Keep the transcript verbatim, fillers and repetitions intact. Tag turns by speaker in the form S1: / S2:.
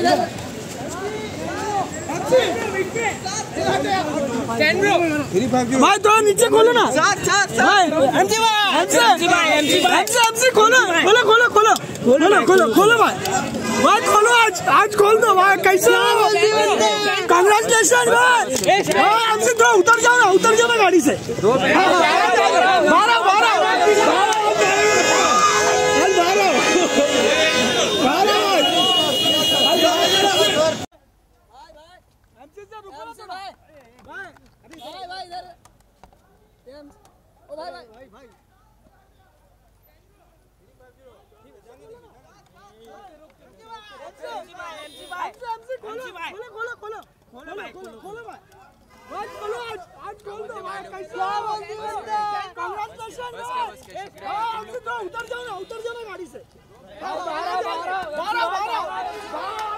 S1: भाई तो नीचे खोलो ना भाई, एमसी भाई, एमसी भाई, एमसी एमसी खोलो खोलो खोलो खोलो खोलो खोलो खोलो भाई भाई खोलो, आज आज खोल दो भाई। कैसे कांग्रेचुलेशन भाई, एमसी तो उतर जाओ ना, उतर जाओ ना गाड़ी से। बारह बारह भाई भाई इधर ओ भाई भाई भाई भाई एमसी भाई, एमसी खोलो खोलो खोलो खोलो भाई, खोलो भाई भाई खोलो, आज आज खोल दो भाई। कैसे कांग्रेचुलेशन भाई, एमसी तो उतर जाओ ना, उतर जाओ ना गाड़ी से। बारह बारह बारह बारह